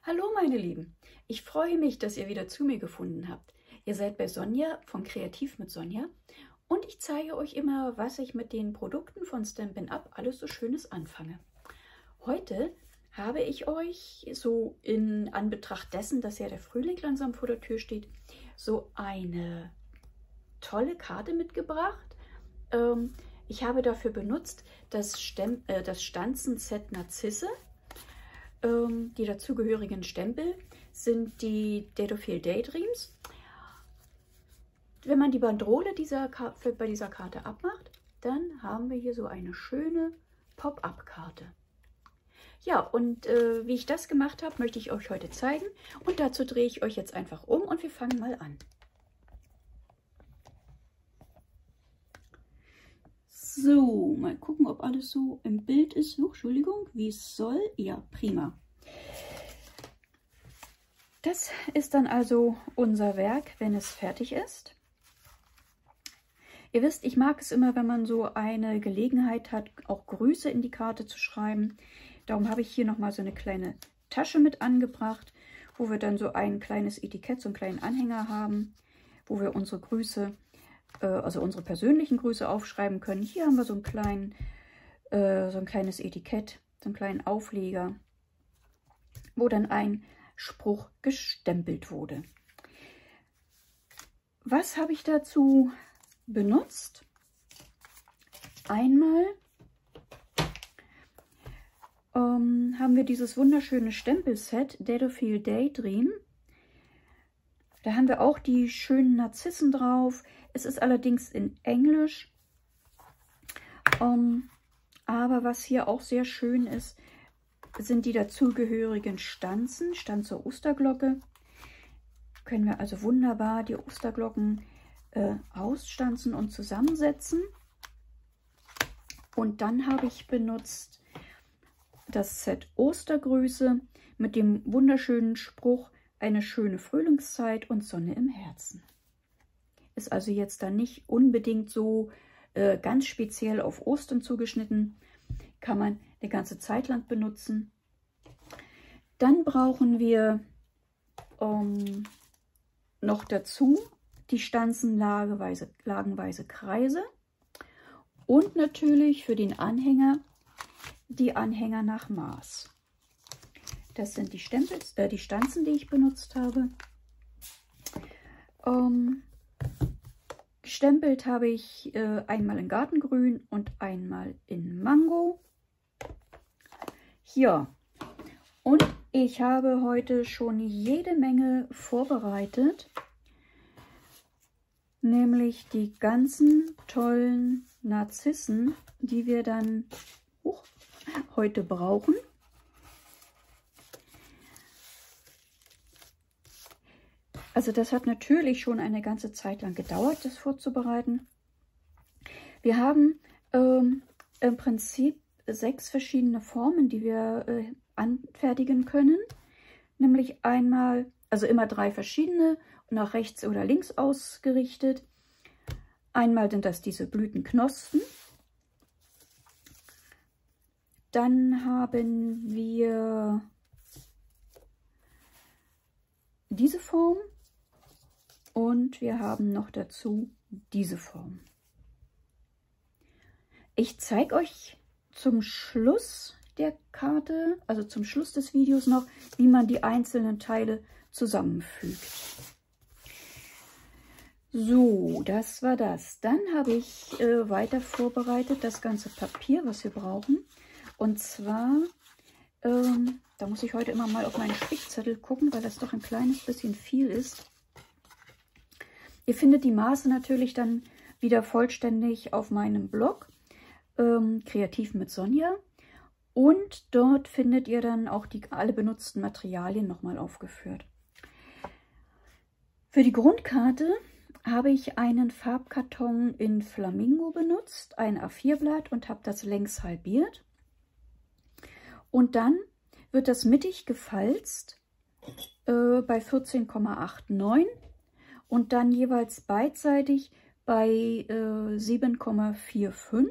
Hallo meine Lieben, ich freue mich, dass ihr wieder zu mir gefunden habt. Ihr seid bei Sonja von Kreativ mit Sonja und ich zeige euch immer, was ich mit den Produkten von Stampin' Up alles so Schönes anfange. Heute habe ich euch so in Anbetracht dessen, dass ja der Frühling langsam vor der Tür steht, so eine tolle Karte mitgebracht. Ich habe dafür benutzt das Stanzen-Set Narzisse. Die dazugehörigen Stempel sind die Date-O-Feel Daydreams. Wenn man die Bandrole bei dieser Karte abmacht, dann haben wir hier so eine schöne Pop-Up-Karte. Ja, und wie ich das gemacht habe, möchte ich euch heute zeigen. Und dazu drehe ich euch jetzt einfach um und wir fangen mal an. So, mal gucken, ob alles so im Bild ist. Entschuldigung, wie es soll. Ja, prima. Das ist dann also unser Werk, wenn es fertig ist. Ihr wisst, ich mag es immer, wenn man so eine Gelegenheit hat, auch Grüße in die Karte zu schreiben. Darum habe ich hier nochmal so eine kleine Tasche mit angebracht, wo wir dann so ein kleines Etikett, so einen kleinen Anhänger haben, wo wir unsere Grüße, also unsere persönlichen Grüße aufschreiben können. Hier haben wir so ein kleines Etikett, so einen kleinen Aufleger, wo dann ein Spruch gestempelt wurde. Was habe ich dazu benutzt? Einmal haben wir dieses wunderschöne Stempelset Date-O-Feel Daydream. Da haben wir auch die schönen Narzissen drauf. Es ist allerdings in Englisch. Aber was hier auch sehr schön ist, sind die dazugehörigen Stanzen. Stanze Osterglocke. Können wir also wunderbar die Osterglocken ausstanzen und zusammensetzen. Und dann habe ich benutzt das Set Ostergrüße mit dem wunderschönen Spruch: eine schöne Frühlingszeit und Sonne im Herzen. Ist also jetzt dann nicht unbedingt so ganz speziell auf Ostern zugeschnitten. Kann man eine ganze Zeit lang benutzen. Dann brauchen wir noch dazu die Stanzen lagenweise Kreise und natürlich für den Anhänger die Anhänger nach Maß. Das sind die Stanzen, die ich benutzt habe. Gestempelt habe ich einmal in Gartengrün und einmal in Mango. Ja, und ich habe heute schon jede Menge vorbereitet, nämlich die ganzen tollen Narzissen, die wir dann heute brauchen. Also das hat natürlich schon eine ganze Zeit lang gedauert, das vorzubereiten. Wir haben im Prinzip 6 verschiedene Formen, die wir anfertigen können. Nämlich einmal, also immer 3 verschiedene, nach rechts oder links ausgerichtet. Einmal sind das diese Blütenknospen. Dann haben wir diese Form und wir haben noch dazu diese Form. Ich zeige euch zum Schluss der Karte, also zum Schluss des Videos noch, wie man die einzelnen Teile zusammenfügt. So, das war das. Dann habe ich weiter vorbereitet das ganze Papier, was wir brauchen. Und zwar, da muss ich heute immer mal auf meine Spickzettel gucken, weil das doch ein kleines bisschen viel ist. Ihr findet die Maße natürlich dann wieder vollständig auf meinem Blog, Kreativ mit Sonja. Und dort findet ihr dann auch alle benutzten Materialien nochmal aufgeführt. Für die Grundkarte habe ich einen Farbkarton in Flamingo benutzt, ein A4-Blatt, und habe das längs halbiert. Und dann wird das mittig gefalzt bei 14,89 und dann jeweils beidseitig bei 7,45.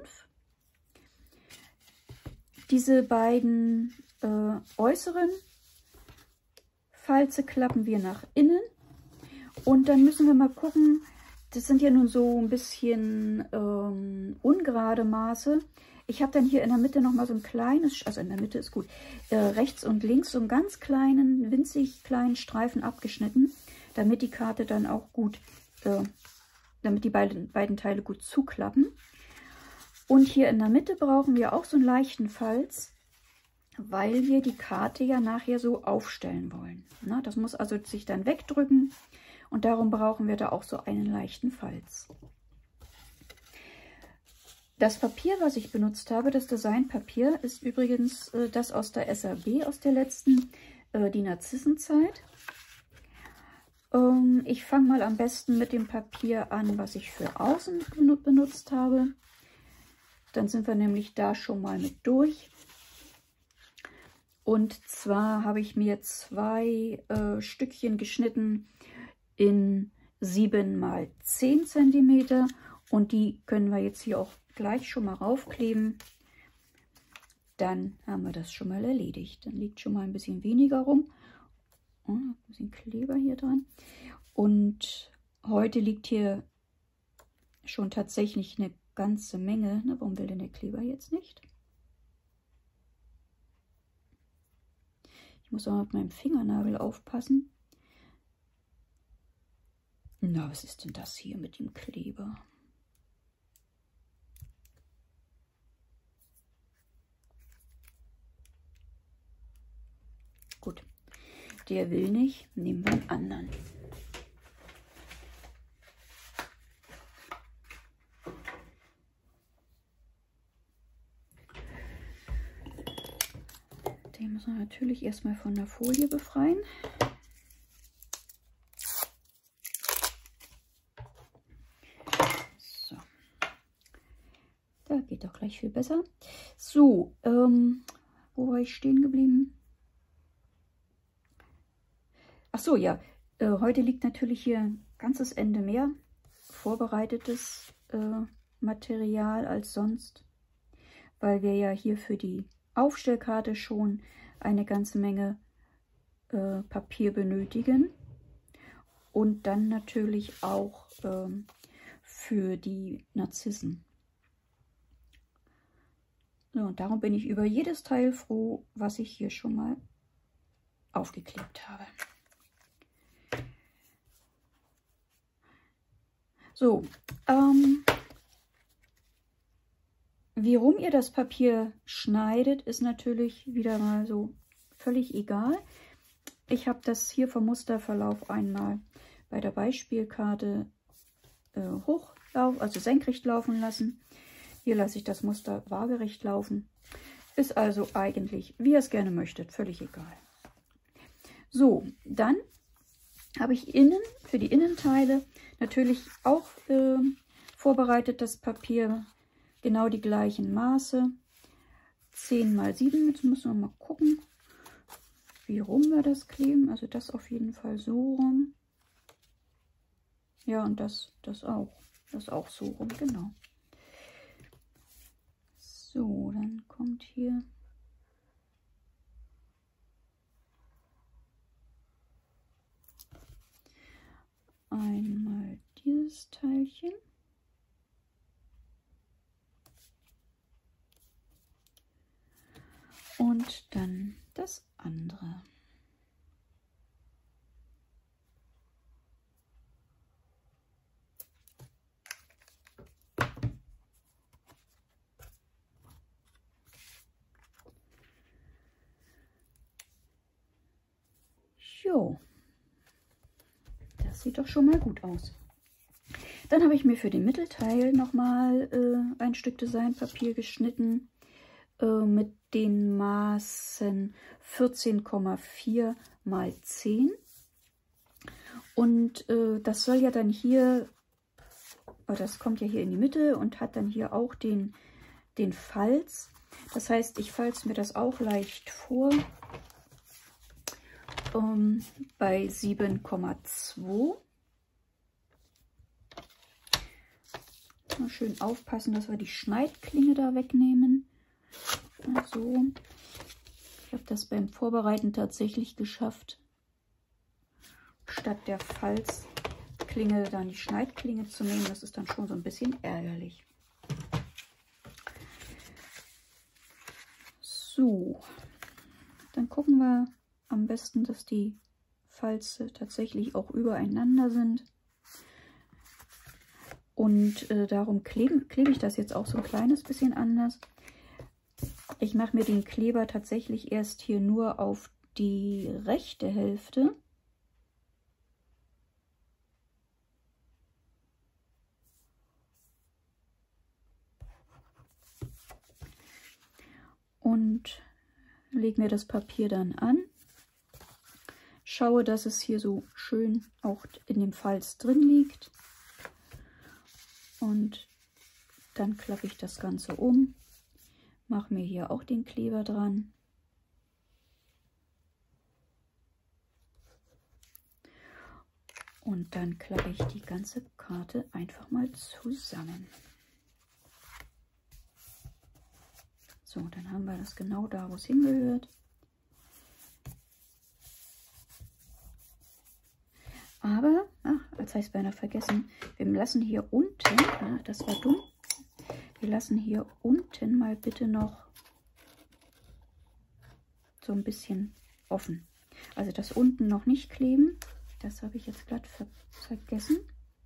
Diese beiden äußeren Falze klappen wir nach innen. Und dann müssen wir mal gucken, das sind ja nun so ein bisschen ungerade Maße. Ich habe dann hier in der Mitte nochmal so ein kleines, also in der Mitte ist gut, rechts und links so einen ganz kleinen, winzig kleinen Streifen abgeschnitten, damit die Karte dann auch gut, damit die beiden Teile gut zuklappen. Und hier in der Mitte brauchen wir auch so einen leichten Falz, weil wir die Karte ja nachher so aufstellen wollen. Na, das muss also sich dann wegdrücken und darum brauchen wir da auch so einen leichten Falz. Das Papier, was ich benutzt habe, das Designpapier, ist übrigens das aus der SAB, aus der letzten, die Narzissenzeit. Ich fange mal am besten mit dem Papier an, was ich für außen benutzt habe. Dann sind wir nämlich da schon mal mit durch. Und zwar habe ich mir 2 Stückchen geschnitten in 7 x 10 cm. Und die können wir jetzt hier auch gleich schon mal raufkleben. Dann haben wir das schon mal erledigt. Dann liegt schon mal ein bisschen weniger rum. Ein bisschen Kleber hier dran. Und heute liegt hier schon tatsächlich eine ganze Menge. Na, warum will denn der Kleber jetzt nicht? Ich muss auch mit meinem Fingernagel aufpassen. Na, was ist denn das hier mit dem Kleber? Gut, der will nicht. Nehmen wir einen anderen. Den müssen wir natürlich erstmal von der Folie befreien. So. Da geht doch gleich viel besser. So, wo war ich stehen geblieben? Ach so, ja. Heute liegt natürlich hier ein ganzes Ende mehr vorbereitetes Material als sonst, weil wir ja hier für die Aufstellkarte schon eine ganze Menge Papier benötigen und dann natürlich auch für die Narzissen. So, und darum bin ich über jedes Teil froh, was ich hier schon mal aufgeklebt habe. So, wie rum ihr das Papier schneidet, ist natürlich wieder mal so völlig egal. Ich habe das hier vom Musterverlauf einmal bei der Beispielkarte also senkrecht laufen lassen. Hier lasse ich das Muster waagerecht laufen. Ist also eigentlich, wie ihr es gerne möchtet, völlig egal. So, dann habe ich innen, für die Innenteile, natürlich auch vorbereitet das Papier, genau die gleichen Maße, 10 x 7, jetzt müssen wir mal gucken, wie rum wir das kleben, also das auf jeden Fall so rum, ja und das auch so rum, genau. So, dann kommt hier einmal dieses Teilchen. Und dann das andere. Jo. Das sieht doch schon mal gut aus. Dann habe ich mir für den Mittelteil nochmal ein Stück Designpapier geschnitten mit den Maßen 14,4 x 10. Und das soll ja dann hier, das kommt ja hier in die Mitte und hat dann hier auch den Falz. Das heißt, ich falze mir das auch leicht vor. Bei 7,2. Mal schön aufpassen, dass wir die Schneidklinge da wegnehmen. So. Ich habe das beim Vorbereiten tatsächlich geschafft, statt der Falzklinge dann die Schneidklinge zu nehmen. Das ist dann schon so ein bisschen ärgerlich. So, dann gucken wir am besten, dass die Falze tatsächlich auch übereinander sind. Und darum klebe ich das jetzt auch so ein kleines bisschen anders. Ich mache mir den Kleber tatsächlich erst hier nur auf die rechte Hälfte. Und lege mir das Papier dann an. Schaue, dass es hier so schön auch in dem Falz drin liegt. Und dann klappe ich das Ganze um. Mache mir hier auch den Kleber dran. Und dann klappe ich die ganze Karte einfach mal zusammen. So, dann haben wir das genau da, wo es hingehört. Aber, als heißt beinahe vergessen, wir lassen hier unten, das war dumm, wir lassen hier unten mal bitte noch so ein bisschen offen. Also das unten noch nicht kleben, das habe ich jetzt glatt vergessen,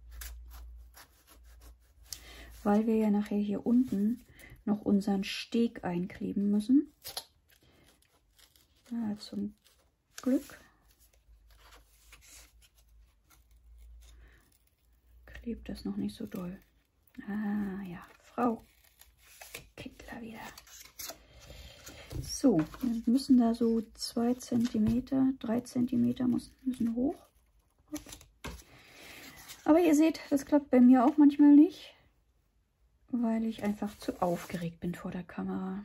weil wir ja nachher hier unten noch unseren Steg einkleben müssen. Ja, zum Glück klebt das noch nicht so doll. Ah ja, Frau Kittler wieder. So, wir müssen da so 2 cm, 3 cm müssen hoch. Aber ihr seht, das klappt bei mir auch manchmal nicht, weil ich einfach zu aufgeregt bin vor der Kamera.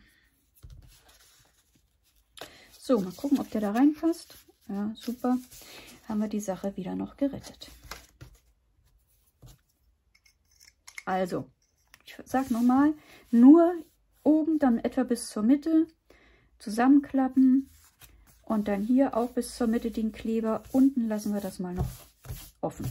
So, mal gucken, ob der da reinpasst. Ja, super. Haben wir die Sache wieder noch gerettet. Also, ich sage nochmal, nur oben dann etwa bis zur Mitte zusammenklappen und dann hier auch bis zur Mitte den Kleber. Unten lassen wir das mal noch offen.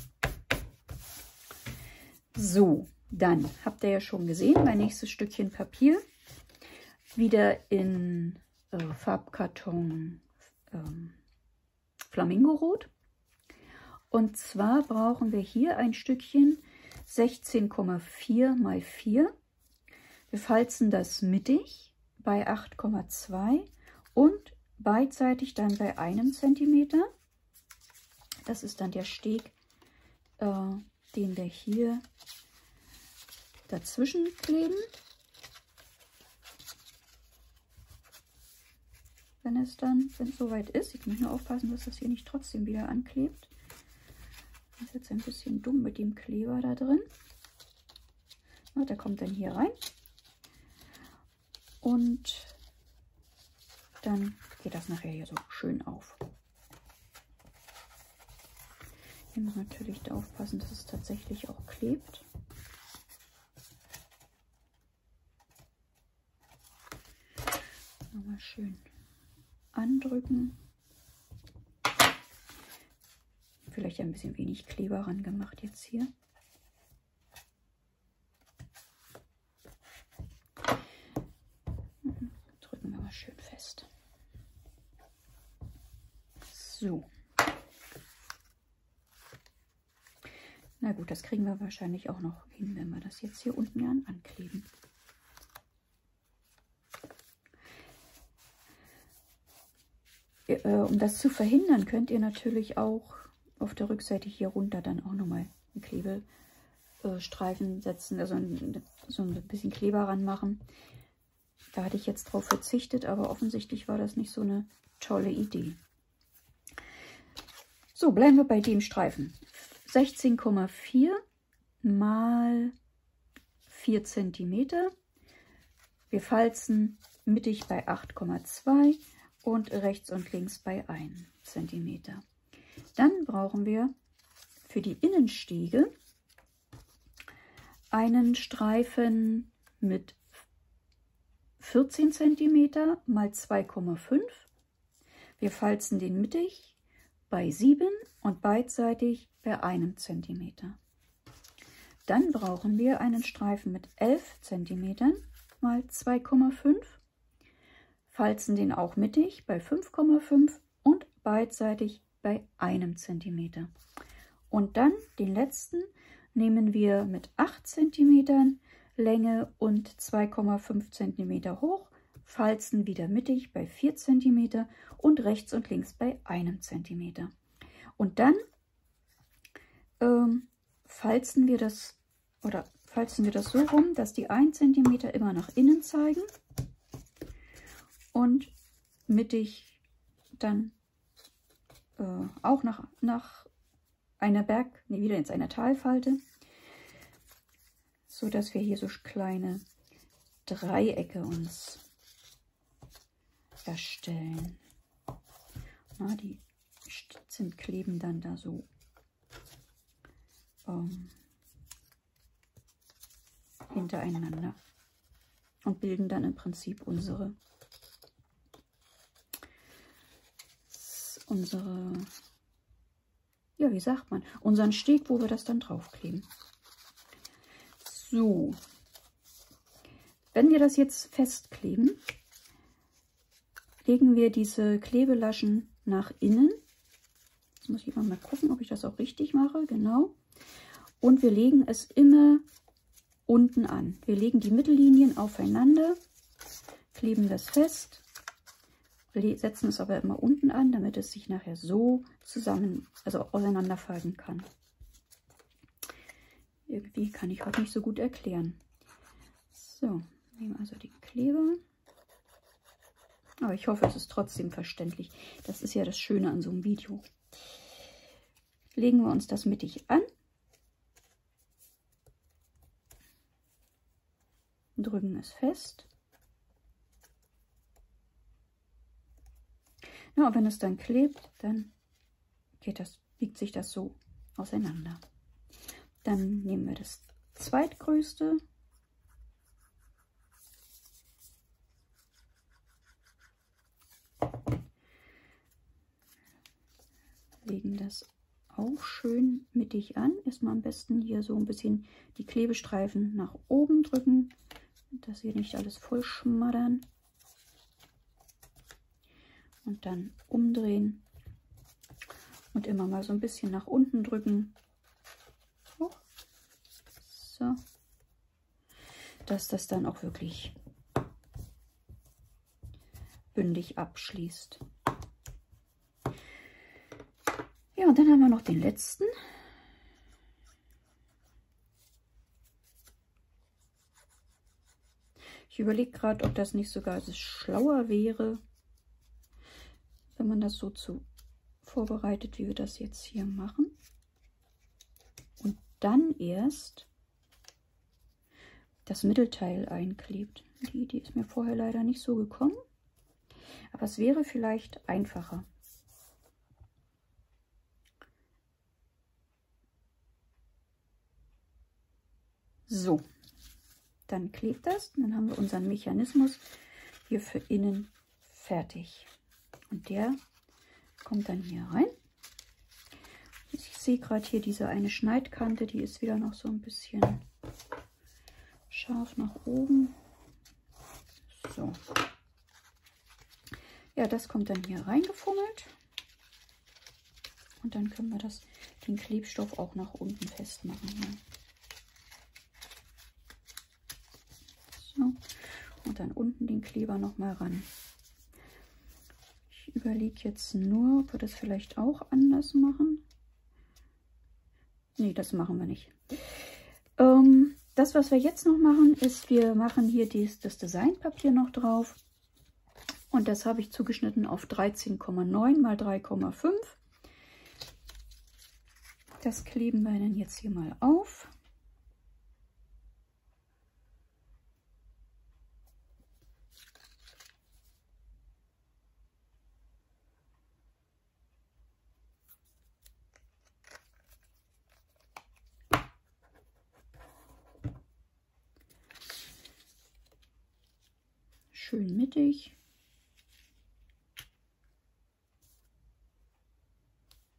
So, dann habt ihr ja schon gesehen, mein nächstes Stückchen Papier wieder in Farbkarton Flamingorot. Und zwar brauchen wir hier ein Stückchen 16,4 mal 4. Wir falzen das mittig bei 8,2 und beidseitig dann bei 1 cm. Das ist dann der Steg, den wir hier dazwischen kleben. Wenn es soweit ist. Ich muss nur aufpassen, dass das hier nicht trotzdem wieder anklebt. Das ist jetzt ein bisschen dumm mit dem Kleber da drin. Na, der kommt dann hier rein. Und dann geht das nachher hier so schön auf. Hier muss man natürlich da aufpassen, dass es tatsächlich auch klebt. Nochmal schön andrücken. Vielleicht ein bisschen wenig Kleber ran gemacht jetzt hier. Drücken wir mal schön fest. So. Na gut, das kriegen wir wahrscheinlich auch noch hin, wenn wir das jetzt hier unten ankleben. Um das zu verhindern, könnt ihr natürlich auch auf der Rückseite hier runter dann auch nochmal einen Klebestreifen setzen, also so ein bisschen Kleber ranmachen. Da hatte ich jetzt drauf verzichtet, aber offensichtlich war das nicht so eine tolle Idee. So, bleiben wir bei dem Streifen. 16,4 mal 4 cm. Wir falzen mittig bei 8,2 und rechts und links bei 1 cm. Dann brauchen wir für die Innenstege einen Streifen mit 14 cm mal 2,5. Wir falzen den mittig bei 7 und beidseitig bei 1 cm. Dann brauchen wir einen Streifen mit 11 cm mal 2,5, falzen den auch mittig bei 5,5 und beidseitig bei 1 cm. Und dann den letzten nehmen wir mit 8 cm Länge und 2,5 cm hoch, falzen wieder mittig bei 4 cm und rechts und links bei 1 cm. Und dann falzen wir das so rum, dass die 1 cm immer nach innen zeigen und mittig dann auch nach einer wieder jetzt einer Talfalte, so dass wir hier so kleine Dreiecke uns erstellen. Na, die Stützen kleben dann da so hintereinander und bilden dann im Prinzip unsere ja, wie sagt man, unseren Steg, wo wir das dann draufkleben. So, wenn wir das jetzt festkleben, legen wir diese Klebelaschen nach innen. Jetzt muss ich mal gucken, ob ich das auch richtig mache. Genau. Und wir legen es immer unten an. Wir legen die Mittellinien aufeinander, kleben das fest, setzen es aber immer unten an, damit es sich nachher so auseinanderfalten kann. Irgendwie kann ich heute nicht so gut erklären. So, nehmen also die Kleber. Aber ich hoffe, es ist trotzdem verständlich. Das ist ja das Schöne an so einem Video. Legen wir uns das mittig an. Drücken es fest. Ja, und wenn es dann klebt, dann biegt sich das so auseinander. Dann nehmen wir das zweitgrößte. Legen das auch schön mittig an. Erstmal am besten hier so ein bisschen die Klebestreifen nach oben drücken, dass hier nicht alles voll schmattern. Und dann umdrehen und immer mal so ein bisschen nach unten drücken. So, dass das dann auch wirklich bündig abschließt. Ja, und dann haben wir noch den letzten. Ich überlege gerade, ob das nicht sogar schlauer wäre, wenn man das so vorbereitet, wie wir das jetzt hier machen. Und dann erst das Mittelteil einklebt. Die Idee ist mir vorher leider nicht so gekommen. Aber es wäre vielleicht einfacher. So, dann klebt das. Und dann haben wir unseren Mechanismus hier für innen fertig. Und der kommt dann hier rein. Ich sehe gerade hier diese eine Schneidkante, die ist wieder noch so ein bisschen scharf nach oben. So. Ja, das kommt dann hier reingefummelt. Und dann können wir den Klebstoff auch nach unten festmachen. Hier. So. Und dann unten den Kleber noch mal ran. Ich überlege jetzt nur, ob wir das vielleicht auch anders machen. Nee, das machen wir nicht. Das, was wir jetzt noch machen, ist, wir machen hier das Designpapier noch drauf. Und das habe ich zugeschnitten auf 13,9 mal 3,5. Das kleben wir dann jetzt hier mal auf. Schön mittig.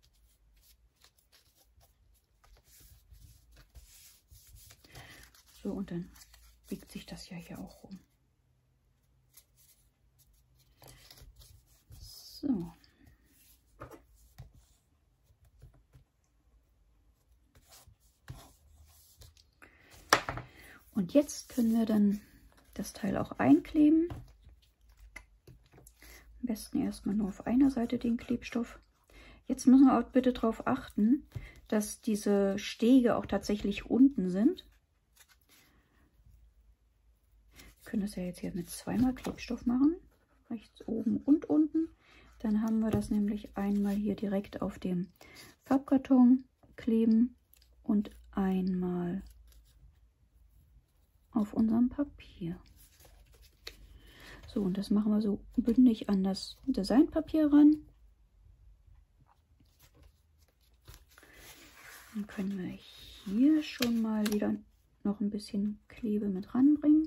So, und dann biegt sich das ja hier auch rum. So. Und jetzt können wir dann das Teil auch einkleben. Am besten erstmal nur auf einer Seite den Klebstoff. Jetzt müssen wir auch bitte darauf achten, dass diese Stege auch tatsächlich unten sind. Wir können das ja jetzt hier mit zweimal Klebstoff machen. Rechts oben und unten. Dann haben wir das nämlich einmal hier direkt auf dem Farbkarton kleben und einmal auf unserem Papier. So, und das machen wir so bündig an das Designpapier ran. Dann können wir hier schon mal wieder noch ein bisschen Klebe mit ranbringen.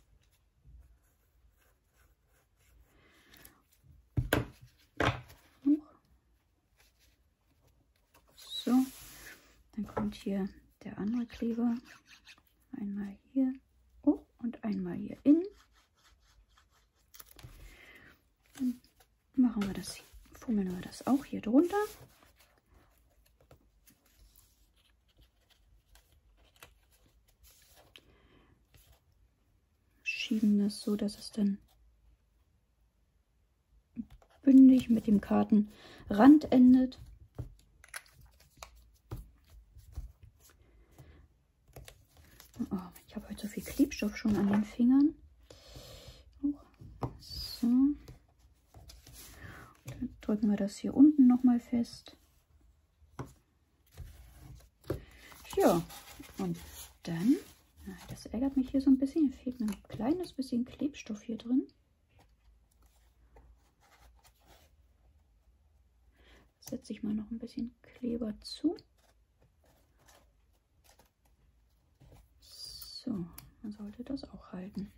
So, dann kommt hier der andere Kleber. Einmal hier hoch und einmal hier innen. Dann machen wir das, fummeln wir das auch hier drunter. Schieben das so, dass es dann bündig mit dem Kartenrand endet. Oh, ich habe heute so viel Klebstoff schon an den Fingern. So. Dann drücken wir das hier unten noch mal fest. Ja, und dann, das ärgert mich hier so ein bisschen, hier fehlt mir ein kleines bisschen Klebstoff hier drin. Setze ich mal noch ein bisschen Kleber zu. So, dann sollte das auch halten.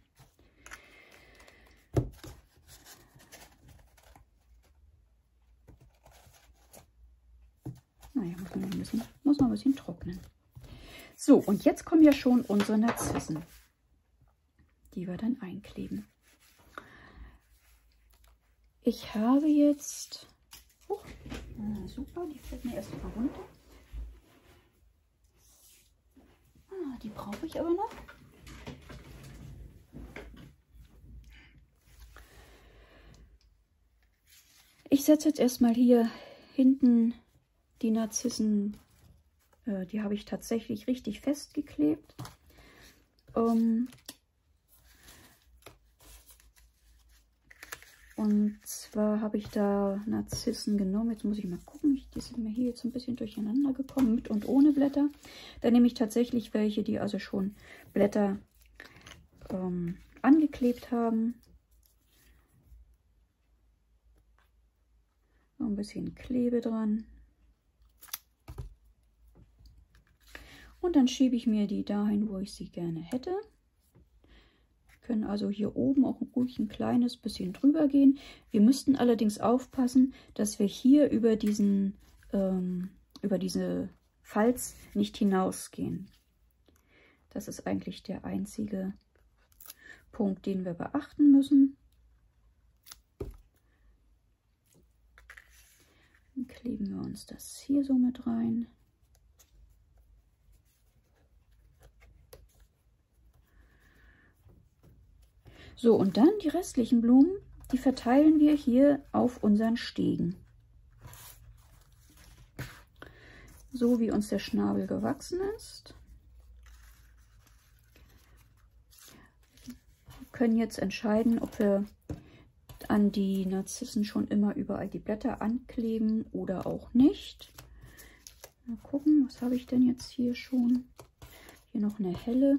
Naja, muss noch ein bisschen trocknen. So, und jetzt kommen ja schon unsere Narzissen, die wir dann einkleben. Ich habe jetzt, super, die fällt mir erst mal runter. Die brauche ich aber noch. Ich setze jetzt erstmal hier hinten die Narzissen, die habe ich tatsächlich richtig festgeklebt. Und zwar habe ich da Narzissen genommen. Jetzt muss ich mal gucken. Die sind mir hier jetzt ein bisschen durcheinander gekommen, mit und ohne Blätter. Da nehme ich tatsächlich welche, die also schon Blätter angeklebt haben. So ein bisschen Klebe dran. Und dann schiebe ich mir die dahin, wo ich sie gerne hätte. Können also hier oben auch ruhig ein kleines bisschen drüber gehen. Wir müssten allerdings aufpassen, dass wir hier über diese Falz nicht hinausgehen. Das ist eigentlich der einzige Punkt, den wir beachten müssen. Dann kleben wir uns das hier so mit rein. So, und dann die restlichen Blumen, die verteilen wir hier auf unseren Stegen. So wie uns der Schnabel gewachsen ist. Wir können jetzt entscheiden, ob wir an die Narzissen schon immer überall die Blätter ankleben oder auch nicht. Mal gucken, was habe ich denn jetzt hier schon? Hier noch eine helle.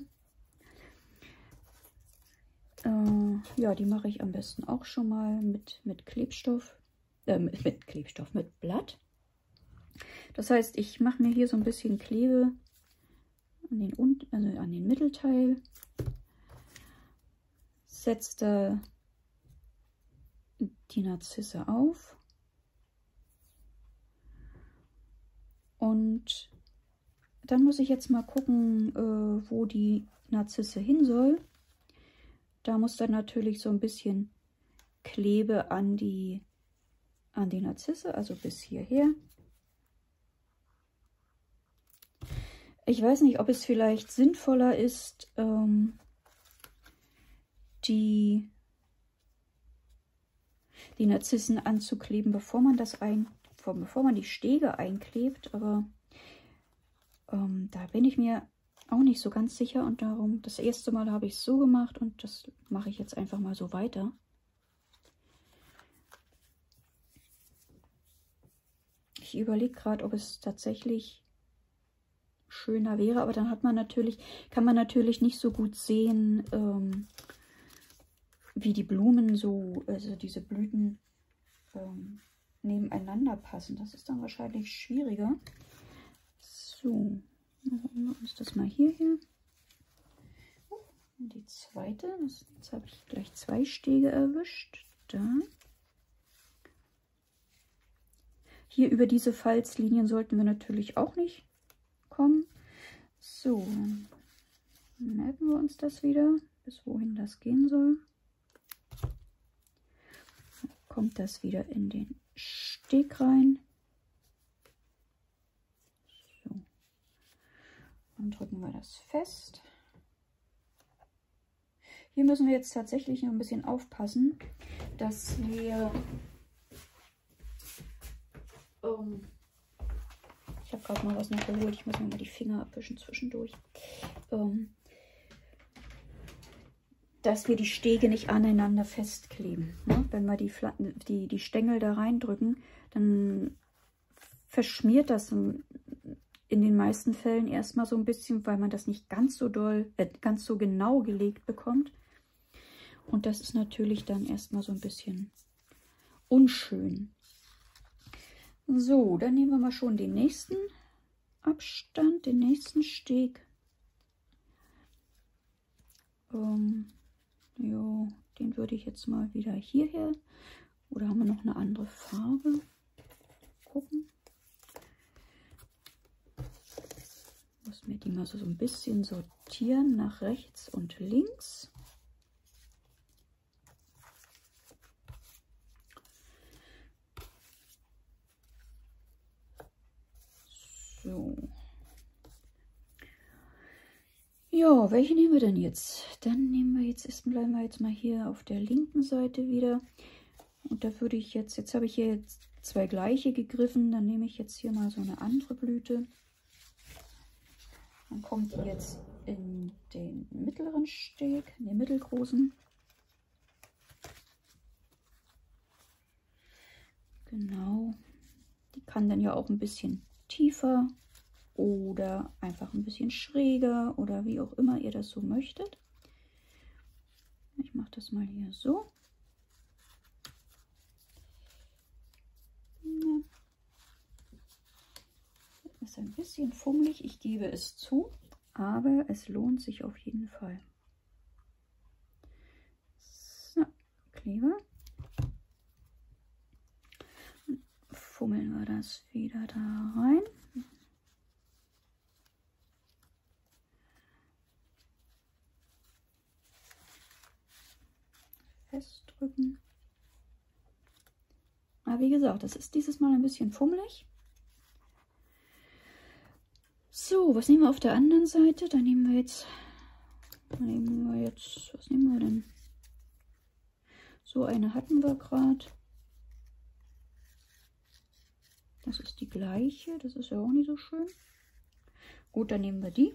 Ja, die mache ich am besten auch schon mal mit Klebstoff, mit Blatt. Das heißt, ich mache mir hier so ein bisschen Klebe an den Mittelteil, setze da die Narzisse auf und dann muss ich jetzt mal gucken, wo die Narzisse hin soll. Da muss dann natürlich so ein bisschen Klebe an die Narzisse, also bis hierher. Ich weiß nicht, ob es vielleicht sinnvoller ist, die Narzissen anzukleben, bevor man die Stege einklebt, aber da bin ich mir auch nicht so ganz sicher und darum, das erste Mal habe ich es so gemacht und das mache ich jetzt einfach mal so weiter. Ich überlege gerade, ob es tatsächlich schöner wäre, aber dann kann man natürlich nicht so gut sehen, wie die Blumen so, also diese Blüten nebeneinander passen. Das ist dann wahrscheinlich schwieriger. So, dann holen wir uns das mal hierher. Und die zweite, jetzt habe ich gleich 2 Stege erwischt. Da. Hier über diese Falzlinien sollten wir natürlich auch nicht kommen. So, dann merken wir uns das wieder, bis wohin das gehen soll. Dann kommt das wieder in den Steg rein. So. Dann drücken wir das fest. Hier müssen wir jetzt tatsächlich noch ein bisschen aufpassen, dass wir ich habe gerade mal was nachgeholt. Ich muss mir mal die Finger abwischen zwischendurch. Dass wir die Stege nicht aneinander festkleben. Ne? Wenn wir die Stängel da reindrücken, dann verschmiert das in den meisten Fällen erstmal so ein bisschen, weil man das nicht ganz so ganz so genau gelegt bekommt. Und das ist natürlich dann erstmal so ein bisschen unschön. So, dann nehmen wir mal schon den nächsten Abstand, den nächsten Steg. Ja, den würde ich jetzt mal wieder hierher. Oder haben wir noch eine andere Farbe? Gucken. Ich muss mir die mal so ein bisschen sortieren nach rechts und links. So. Ja, welche nehmen wir denn jetzt? Dann nehmen wir bleiben wir jetzt mal hier auf der linken Seite wieder. Und da würde ich jetzt habe ich hier jetzt 2 gleiche gegriffen. Dann nehme ich jetzt hier mal so eine andere Blüte. Dann kommt die jetzt in den mittleren Steg, in den mittelgroßen. Genau. Die kann dann ja auch ein bisschen tiefer oder einfach ein bisschen schräger oder wie auch immer ihr das so möchtet. Ich mache das mal hier so. Ist ein bisschen fummelig, ich gebe es zu, aber es lohnt sich auf jeden Fall. So, Kleber. Und fummeln wir das wieder da rein. Festdrücken. Aber wie gesagt, das ist dieses Mal ein bisschen fummelig. So, was nehmen wir auf der anderen Seite? Da nehmen wir jetzt, was nehmen wir denn? So eine hatten wir gerade. Das ist die gleiche, das ist ja auch nicht so schön. Gut, dann nehmen wir die.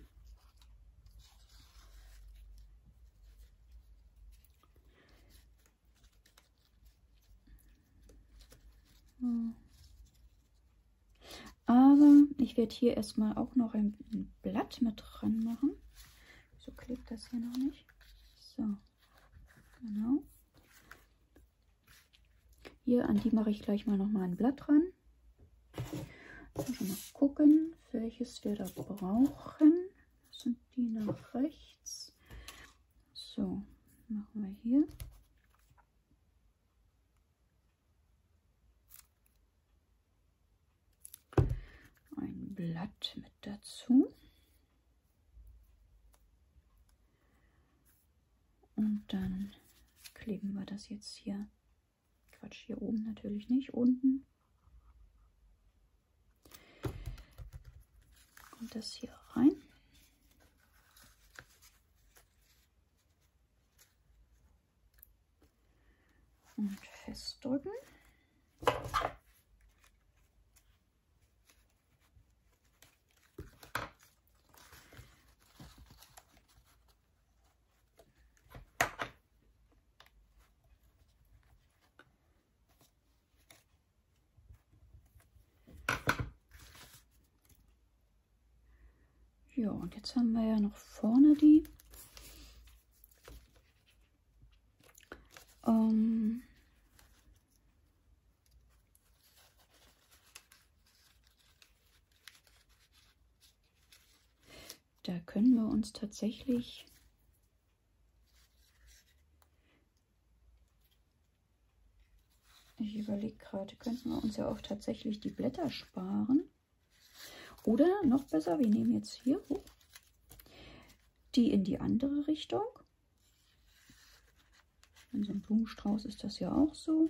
Aber ich werde hier erstmal auch noch ein Blatt mit dran machen. So klebt das hier noch nicht. So, genau. Hier an die mache ich gleich mal noch mal ein Blatt dran. Schon mal gucken, welches wir da brauchen. Das sind die nach rechts. So, machen wir hier. Ein Blatt mit dazu. Und dann kleben wir das jetzt hier. Quatsch, hier oben natürlich nicht, unten. Und das hier rein. Und festdrücken. Ja, und jetzt haben wir ja noch vorne die da können wir uns tatsächlich ich überlege gerade, könnten wir uns ja auch tatsächlich die Blätter sparen. Oder noch besser, wir nehmen jetzt hier die in die andere Richtung. In so einem Blumenstrauß ist das ja auch so.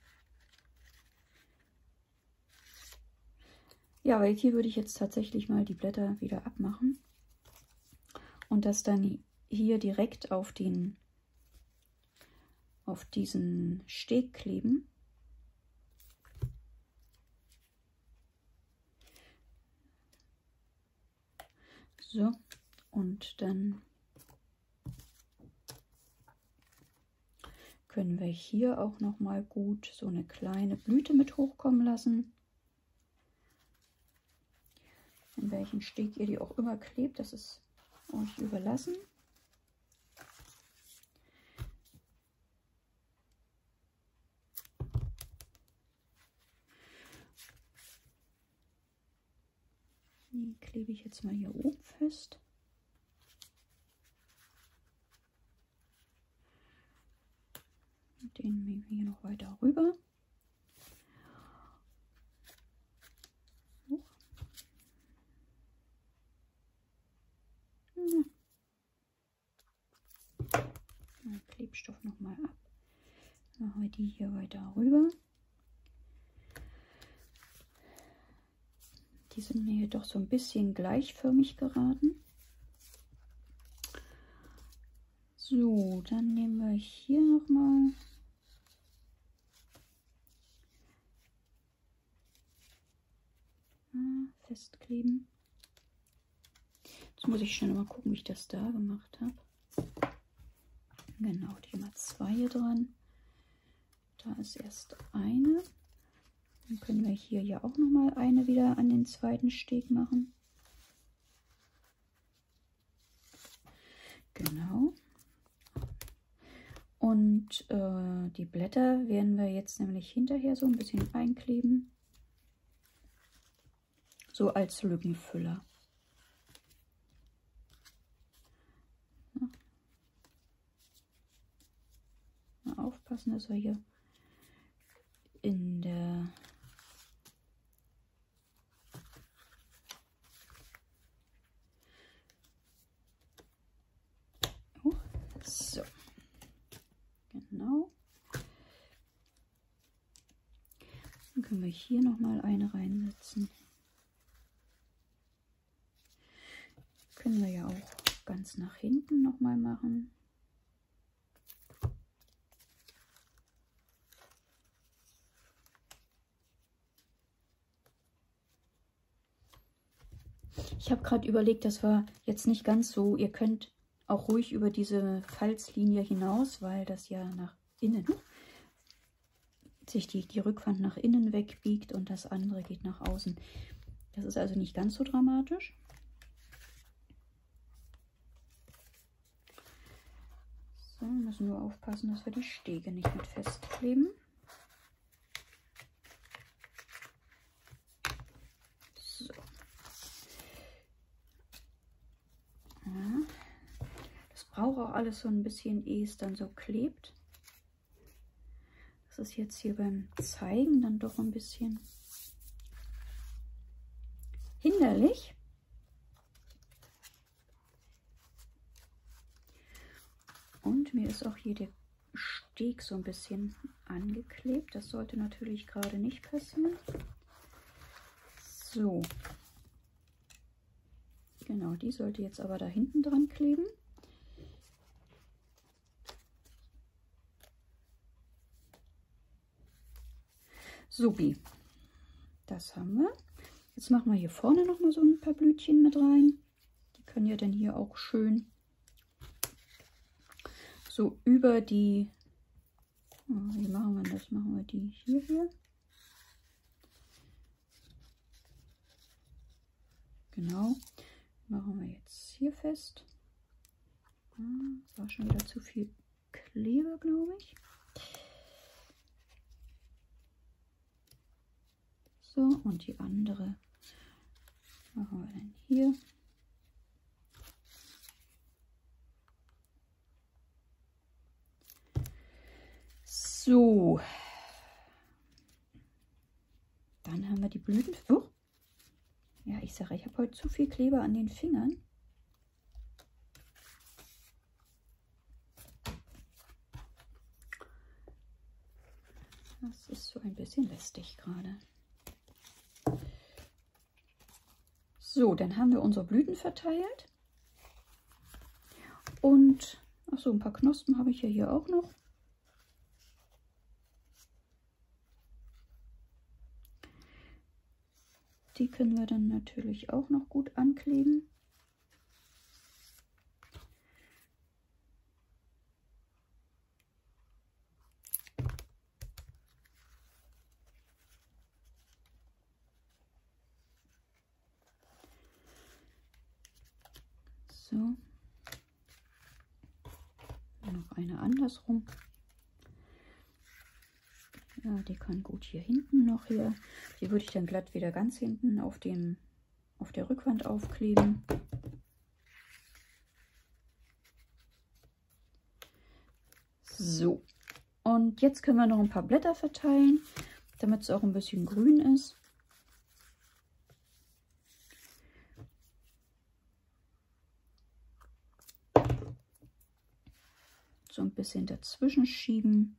Ja, weil hier würde ich jetzt tatsächlich mal die Blätter wieder abmachen. Und das dann hier direkt auf diesen Steg kleben. So, und dann können wir hier auch noch mal gut so eine kleine Blüte mit hochkommen lassen. In welchen Steg ihr die auch immer klebt, das ist euch überlassen. Die klebe ich jetzt mal hier oben fest. Den nehmen wir hier noch weiter rüber. Klebstoff noch mal ab. Dann machen wir die hier weiter rüber. Die sind mir jedoch so ein bisschen gleichförmig geraten. So, dann nehmen wir hier noch mal festkleben. Jetzt muss ich schon mal gucken, wie ich das da gemacht habe. Genau, die haben wir 2 hier dran. Da ist erst eine. Dann können wir hier ja auch noch mal eine wieder an den zweiten Steg machen. Genau. Und die Blätter werden wir jetzt nämlich hinterher so ein bisschen einkleben. So als Lückenfüller. Ja. Mal aufpassen, dass wir hier in der so. Genau. Dann können wir hier noch mal eine reinsetzen. Können wir ja auch ganz nach hinten noch mal machen. Ich habe gerade überlegt, das war jetzt nicht ganz so. Ihr könnt auch ruhig über diese Falzlinie hinaus, weil das ja nach innen sich die Rückwand nach innen wegbiegt und das andere geht nach außen. Das ist also nicht ganz so dramatisch. So, müssen wir aufpassen, dass wir die Stege nicht mit festkleben. So. Ja. Das braucht auch alles so ein bisschen, ehe es dann so klebt. Das ist jetzt hier beim Zeigen dann doch ein bisschen hinderlich. Und mir ist auch hier der Steg so ein bisschen angeklebt. Das sollte natürlich gerade nicht passieren. So. Genau, die sollte jetzt aber da hinten dran kleben. Supi. Das haben wir. Jetzt machen wir hier vorne noch mal so ein paar Blütchen mit rein. Die können ja dann hier auch schön so über die, wie machen wir das? Machen wir die hier. Genau. Machen wir jetzt hier fest. Das war schon wieder zu viel Kleber, glaube ich. So, und die andere machen wir dann hier. So. Dann haben wir die Blüten. Oh. Ja, ich sage, ich habe heute zu viel Kleber an den Fingern. Das ist so ein bisschen lästig gerade. So, dann haben wir unsere Blüten verteilt. Und, ach so, ein paar Knospen habe ich ja hier auch noch. Die können wir dann natürlich auch noch gut ankleben. So. Noch eine andersrum. Ja, die kann gut hier hinten noch hier. Die würde ich dann glatt wieder ganz hinten auf der Rückwand aufkleben. So. Und jetzt können wir noch ein paar Blätter verteilen, damit es auch ein bisschen grün ist. So ein bisschen dazwischen schieben.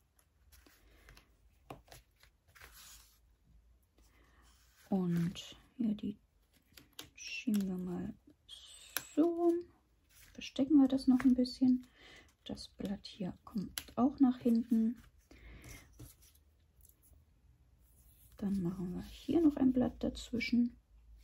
Und hier die schieben wir mal so rum. Verstecken wir das noch ein bisschen. Das Blatt hier kommt auch nach hinten. Dann machen wir hier noch ein Blatt dazwischen.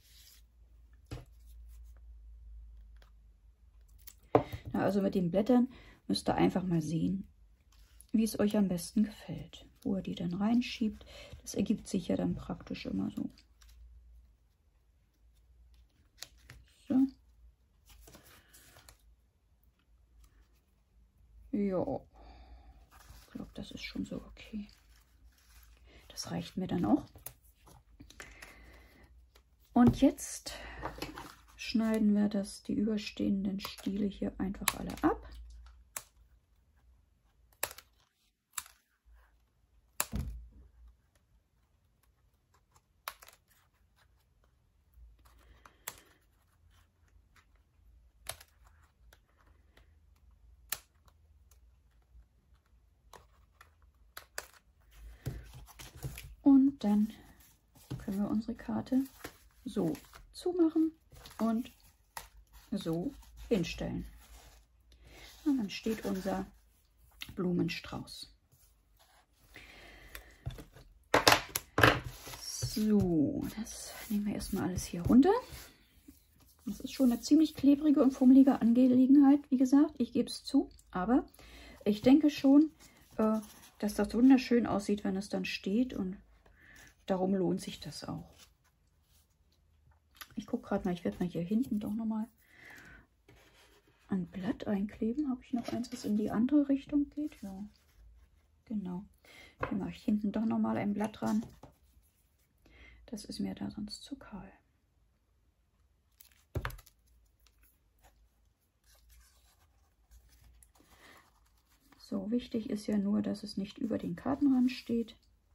Na, also mit den Blättern müsst ihr einfach mal sehen, wie es euch am besten gefällt. Wo ihr die dann reinschiebt. Das ergibt sich ja dann praktisch immer so. So. Ja, ich glaube, das ist schon so okay. Das reicht mir dann auch. Und jetzt schneiden wir die überstehenden Stiele hier einfach alle ab. Und dann können wir unsere Karte so zumachen und so hinstellen. Und dann steht unser Blumenstrauß. So, das nehmen wir erstmal alles hier runter. Das ist schon eine ziemlich klebrige und fummelige Angelegenheit, wie gesagt, ich gebe es zu. Aber ich denke schon, dass das wunderschön aussieht, wenn es dann steht, und darum lohnt sich das auch. Ich gucke gerade mal, ich werde mal hier hinten doch nochmal ein Blatt einkleben. Habe ich noch eins, was in die andere Richtung geht? Ja, genau. Hier mache ich hinten doch nochmal ein Blatt dran. Das ist mir da sonst zu kahl. So, wichtig ist ja nur, dass es nicht über den Kartenrand steht.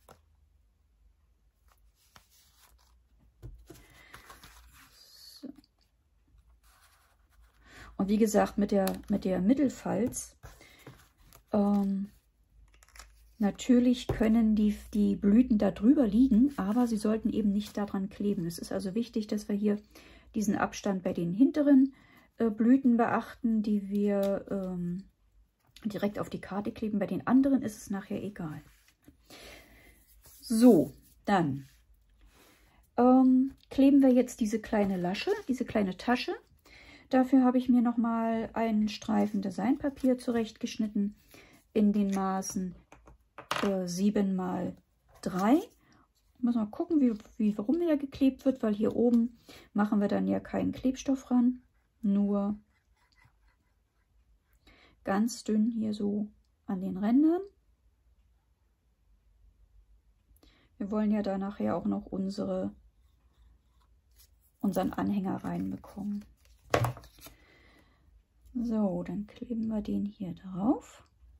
So. Und wie gesagt, mit der Mittelfalz Natürlich können die Blüten da drüber liegen, aber sie sollten eben nicht daran kleben. Es ist also wichtig, dass wir hier diesen Abstand bei den hinteren Blüten beachten, die wir direkt auf die Karte kleben. Bei den anderen ist es nachher egal. So, dann kleben wir jetzt diese kleine Lasche, diese kleine Tasche. Dafür habe ich mir nochmal einen Streifen Designpapier zurechtgeschnitten in den Maßen 7 x 3. Müssen wir gucken, warum der geklebt wird, weil hier oben machen wir dann ja keinen Klebstoff ran, nur ganz dünn hier so an den Rändern. Wir wollen ja da nachher auch noch unseren Anhänger reinbekommen. So, dann kleben wir den hier drauf.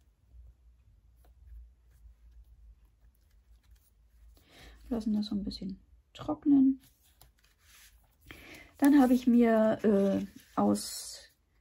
Lassen das so ein bisschen trocknen. Dann habe ich mir aus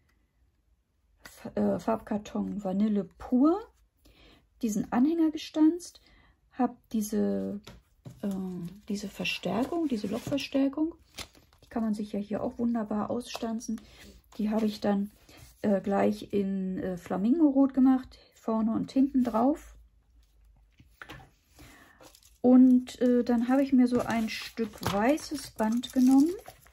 Farbkarton Vanille pur diesen Anhänger gestanzt, habe diese Verstärkung, diese Lochverstärkung, die kann man sich ja hier auch wunderbar ausstanzen. Die habe ich dann gleich in Flamingo-Rot gemacht, vorne und hinten drauf. Und dann habe ich mir so ein Stück weißes Band genommen.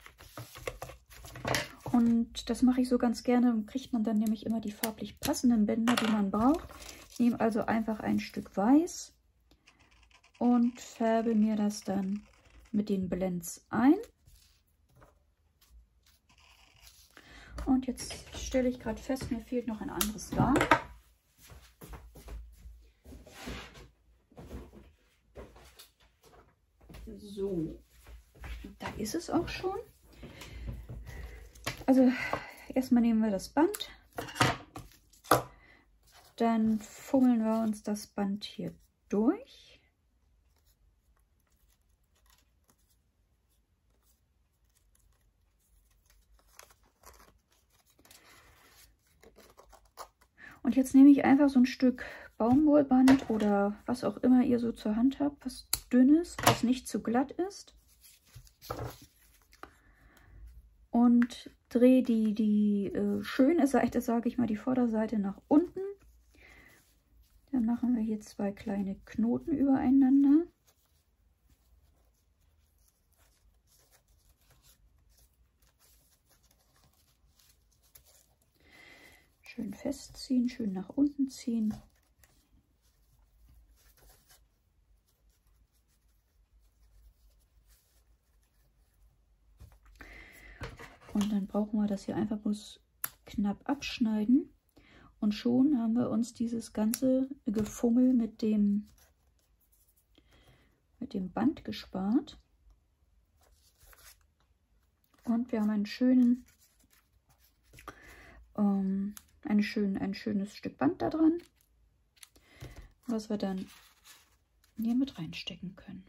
Und das mache ich so ganz gerne. Dann kriegt man dann nämlich immer die farblich passenden Bänder, die man braucht. Ich nehme also einfach ein Stück Weiß und färbe mir das dann mit den Blends ein. Und jetzt stelle ich gerade fest, mir fehlt noch ein anderes Garn. So, da ist es auch schon. Also erstmal nehmen wir das Band, dann fummeln wir uns das Band hier durch. Und jetzt nehme ich einfach so ein Stück Baumwollband oder was auch immer ihr so zur Hand habt, was dünnes, was nicht zu glatt ist. Und drehe die schöne Seite, sage ich mal, die Vorderseite nach unten. Dann machen wir hier 2 kleine Knoten übereinander. Schön festziehen, schön nach unten ziehen. Und dann brauchen wir das hier einfach bloß knapp abschneiden. Und schon haben wir uns dieses ganze Gefummel mit dem Band gespart. Und wir haben einen schönen, ein schönes Stück Band da dran, was wir dann hier mit reinstecken können.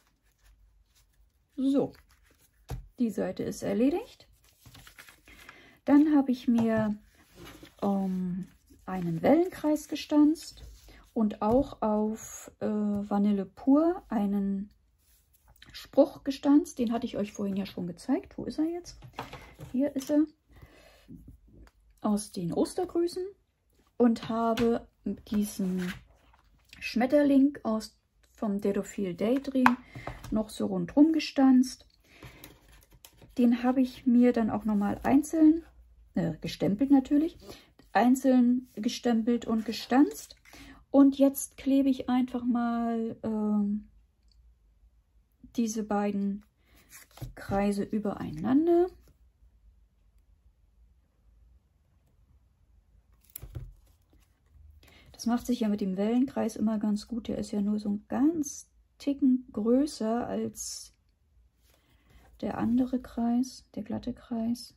So, die Seite ist erledigt. Dann habe ich mir einen Wellenkreis gestanzt und auch auf Vanille pur einen Spruch gestanzt. Den hatte ich euch vorhin ja schon gezeigt. Wo ist er jetzt? Hier ist er. Aus den Ostergrüßen. Und habe diesen Schmetterling vom Dedophile Daydream noch so rundherum gestanzt. Den habe ich mir dann auch nochmal einzeln gestempelt natürlich, einzeln gestempelt und gestanzt. Und jetzt klebe ich einfach mal diese beiden Kreise übereinander. Das macht sich ja mit dem Wellenkreis immer ganz gut. Der ist ja nur so ein ganz Ticken größer als der andere Kreis, der glatte Kreis.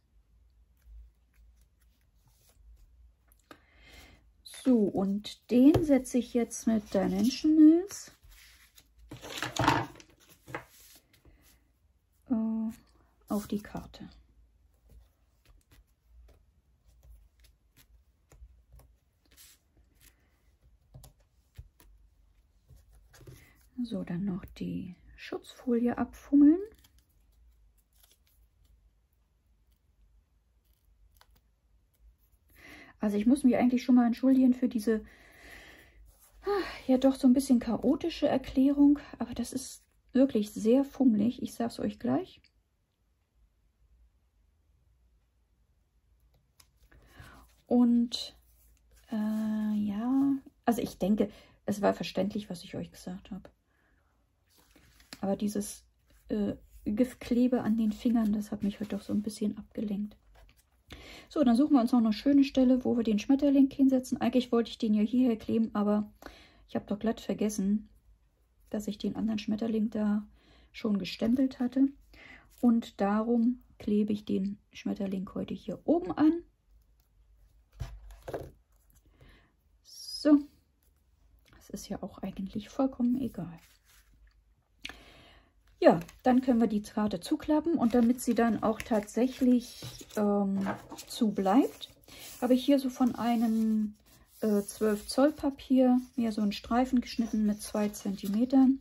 So, und den setze ich jetzt mit Dimensionals auf die Karte. So, dann noch die Schutzfolie abfummeln. Also ich muss mich eigentlich schon mal entschuldigen für diese, ja doch so ein bisschen chaotische Erklärung, aber das ist wirklich sehr fummelig, ich sage es euch gleich. Und ja, also ich denke, es war verständlich, was ich euch gesagt habe. Aber dieses Giftklebe an den Fingern, das hat mich heute doch so ein bisschen abgelenkt. So, dann suchen wir uns noch eine schöne Stelle, wo wir den Schmetterling hinsetzen. Eigentlich wollte ich den ja hierher kleben, aber ich habe doch glatt vergessen, dass ich den anderen Schmetterling da schon gestempelt hatte. Und darum klebe ich den Schmetterling heute hier oben an. So, das ist ja auch eigentlich vollkommen egal. Ja, dann können wir die Karte zuklappen und damit sie dann auch tatsächlich zu bleibt, habe ich hier so von einem 12 Zoll Papier mir so einen Streifen geschnitten mit 2 cm.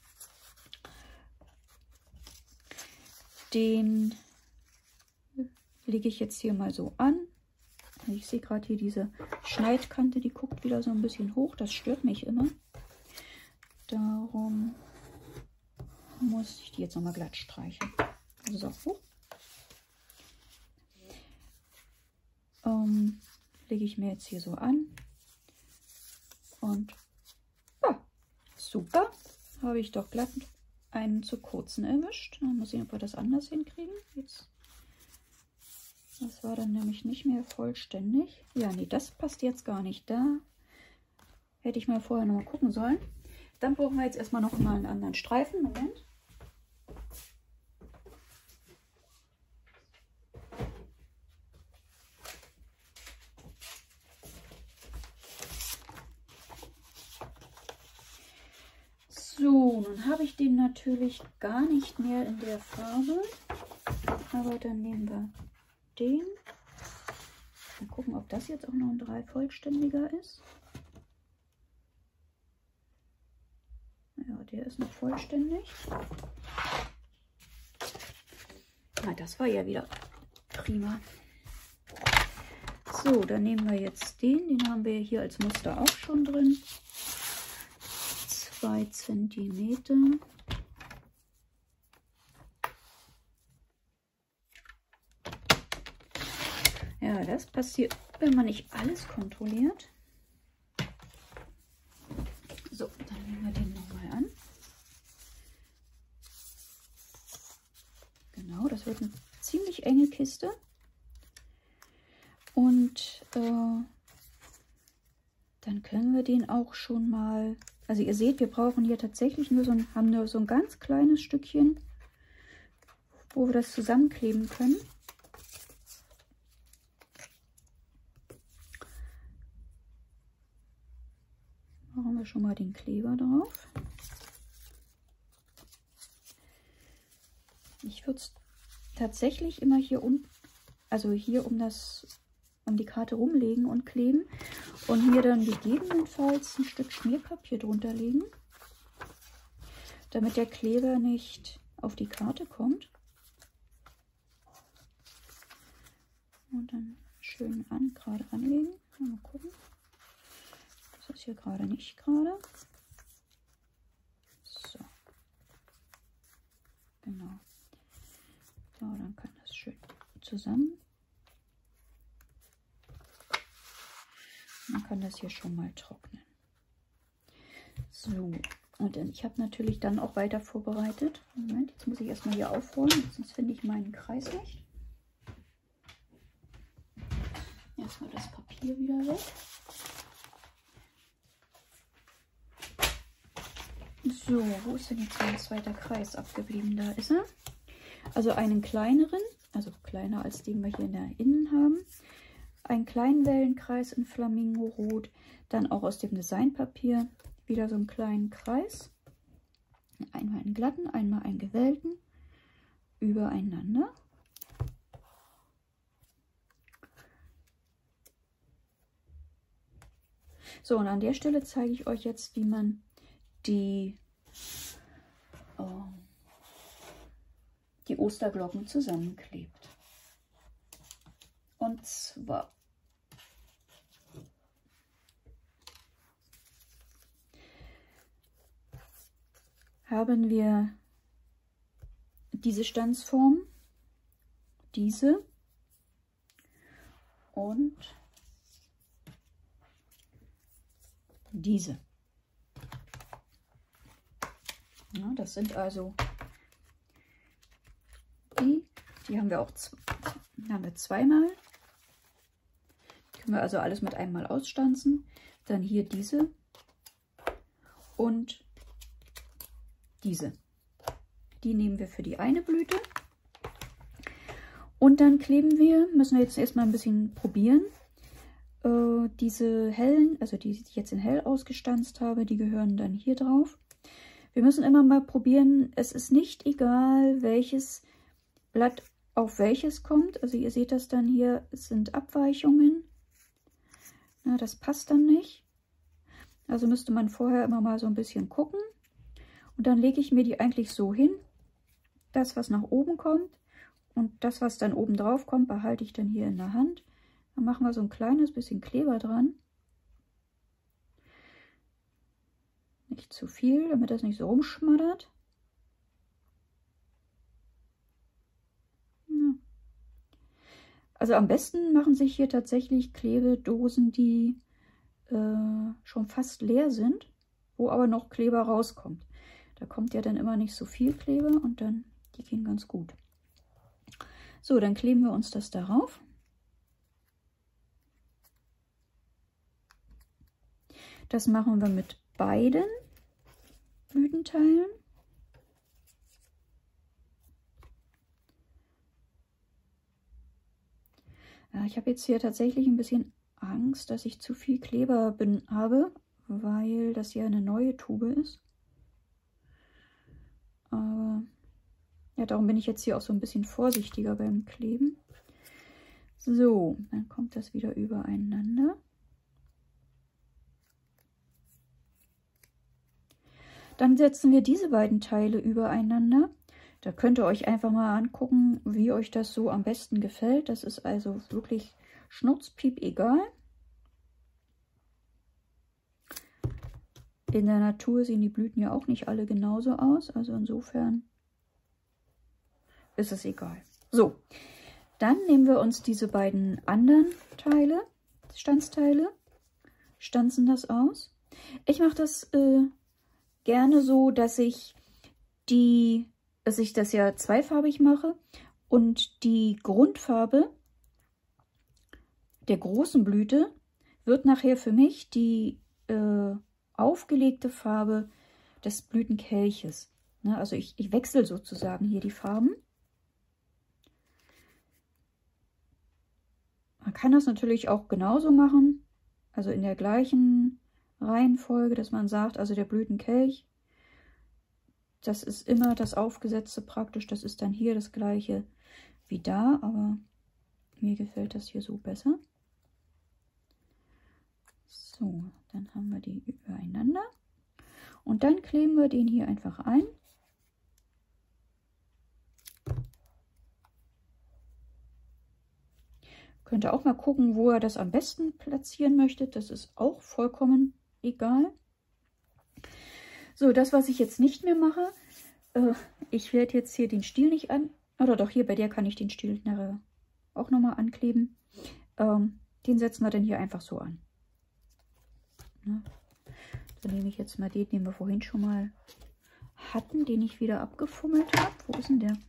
Den lege ich jetzt hier mal so an. Ich sehe gerade hier diese Schneidkante, die guckt wieder so ein bisschen hoch. Das stört mich immer. Darum muss ich die jetzt nochmal glatt streichen. So, lege ich mir jetzt hier so an. Und ja, super. Habe ich doch glatt einen zu kurzen erwischt. Dann muss ich, ob wir das anders hinkriegen. Jetzt. Das war dann nämlich nicht mehr vollständig. Ja, nee, das passt jetzt gar nicht. Da hätte ich mal vorher noch mal gucken sollen. Dann brauchen wir jetzt erstmal noch mal einen anderen Streifen. Moment. So, nun habe ich den natürlich gar nicht mehr in der Farbe. Aber dann nehmen wir den. Mal gucken, ob das jetzt auch noch ein 3 vollständiger ist. Ja, der ist noch vollständig. Na, das war ja wieder prima. So, dann nehmen wir jetzt den haben wir hier als Muster auch schon drin. 2 cm. Ja, das passiert, wenn man nicht alles kontrolliert. So, dann nehmen wir den nochmal an. Genau, das wird eine ziemlich enge Kiste. Und dann können wir den auch schon mal, also ihr seht, wir brauchen hier tatsächlich nur haben nur so ein ganz kleines Stückchen, wo wir das zusammenkleben können. Machen wir schon mal den Kleber drauf. Ich würde es tatsächlich immer hier unten, also hier um die Karte rumlegen und kleben und mir dann gegebenenfalls ein Stück Schmierpapier drunter legen, damit der Kleber nicht auf die Karte kommt. Und dann schön gerade anlegen. Mal gucken. Das ist hier gerade nicht gerade. So. Genau. So, dann kann das schön zusammen. Man kann das hier schon mal trocknen. So, und dann, ich habe natürlich dann auch weiter vorbereitet. Moment, jetzt muss ich erstmal hier aufräumen, sonst finde ich meinen Kreis nicht. Erstmal das Papier wieder weg. So, wo ist denn jetzt mein zweiter Kreis abgeblieben? Da ist er. Also einen kleineren, also kleiner als den wir hier in der Innen haben. Einen kleinen Wellenkreis in Flamingo-Rot. Dann auch aus dem Designpapier wieder so einen kleinen Kreis. Einmal einen glatten, einmal einen gewellten. Übereinander. So, und an der Stelle zeige ich euch jetzt, wie man die die Osterglocken zusammenklebt. Und zwar haben wir diese Stanzform, diese und diese. Ja, das sind also die haben wir auch zweimal. Können wir also alles mit einmal ausstanzen. Dann hier diese und diese. Die nehmen wir für die eine Blüte. Und dann kleben wir, müssen wir jetzt erstmal ein bisschen probieren. Diese hellen, also die ich jetzt in hell ausgestanzt habe, die gehören dann hier drauf. Wir müssen immer mal probieren, es ist nicht egal, welches Blatt auf welches kommt. Also ihr seht das dann hier, es sind Abweichungen. Na, das passt dann nicht. Also müsste man vorher immer mal so ein bisschen gucken. Und dann lege ich mir die eigentlich so hin. Das, was nach oben kommt und das, was dann oben drauf kommt, behalte ich dann hier in der Hand. Dann machen wir so ein kleines bisschen Kleber dran. Nicht zu viel, damit das nicht so rumschmattert. Ja. Also am besten machen sich hier tatsächlich Klebedosen, die schon fast leer sind, wo aber noch Kleber rauskommt. Da kommt ja dann immer nicht so viel Kleber und dann, die gehen ganz gut. So, dann kleben wir uns das darauf. Das machen wir mit beiden Blütenteilen. Ja, ich habe jetzt hier tatsächlich ein bisschen Angst, dass ich zu viel Kleber habe, weil das ja eine neue Tube ist. Aber ja, darum bin ich jetzt hier auch so ein bisschen vorsichtiger beim Kleben. So, dann kommt das wieder übereinander. Dann setzen wir diese beiden Teile übereinander. Da könnt ihr euch einfach mal angucken, wie euch das so am besten gefällt. Das ist also wirklich schnurzpiep egal. In der Natur sehen die Blüten ja auch nicht alle genauso aus. Also insofern ist es egal. So, dann nehmen wir uns diese beiden anderen Teile, Stanzteile, stanzen das aus. Ich mache das gerne so, dass ich das ja zweifarbig mache und die Grundfarbe der großen Blüte wird nachher für mich die aufgelegte Farbe des Blütenkelches. Ne, also ich wechsle sozusagen hier die Farben. Man kann das natürlich auch genauso machen, also in der gleichen Reihenfolge, dass man sagt, also der Blütenkelch, das ist immer das Aufgesetzte praktisch, das ist dann hier das gleiche wie da, aber mir gefällt das hier so besser. So, dann haben wir die übereinander und dann kleben wir den hier einfach ein. Könnt ihr auch mal gucken, wo ihr das am besten platzieren möchtet. Das ist auch vollkommen egal. So, das, was ich jetzt nicht mehr mache, ich werde jetzt hier den Stiel nicht an, oder doch hier, bei der kann ich den Stiel nachher auch nochmal ankleben. Den setzen wir dann hier einfach so an. Ne? Dann nehme ich jetzt mal den wir vorhin schon mal hatten, den ich wieder abgefummelt habe. Wo ist denn der?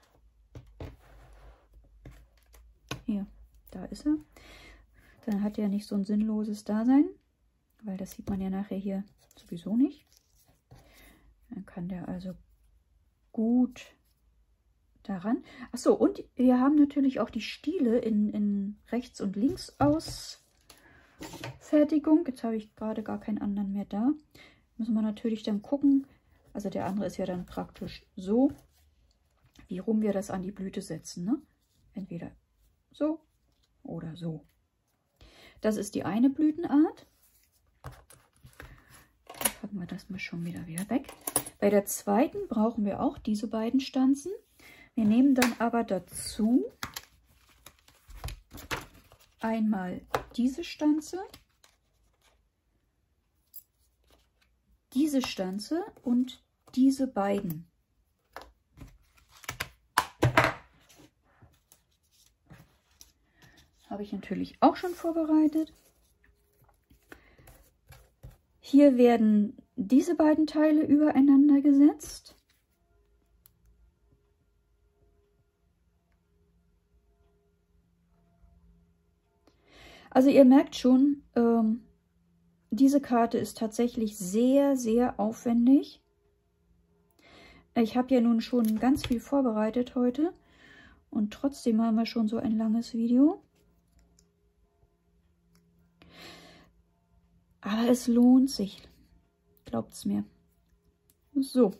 Hier, da ist er. Dann hat er nicht so ein sinnloses Dasein, weil das sieht man ja nachher hier sowieso nicht. Dann kann der also gut daran. Achso, und wir haben natürlich auch die Stiele in Rechts- und Links-Ausfertigung. Jetzt habe ich gerade gar keinen anderen mehr da. Müssen wir natürlich dann gucken. Also der andere ist ja dann praktisch so, wie rum wir das an die Blüte setzen. Ne? Entweder so oder so. Das ist die eine Blütenart. Dann packen wir das mal schon wieder weg. Bei der zweiten brauchen wir auch diese beiden Stanzen. Wir nehmen dann aber dazu einmal diese Stanze und diese beiden. Habe ich natürlich auch schon vorbereitet. Hier werden diese beiden Teile übereinander gesetzt. Also ihr merkt schon, diese Karte ist tatsächlich sehr, sehr aufwendig. Ich habe ja nun schon ganz viel vorbereitet heute und trotzdem haben wir schon so ein langes Video. Aber es lohnt sich, glaubt es mir. So,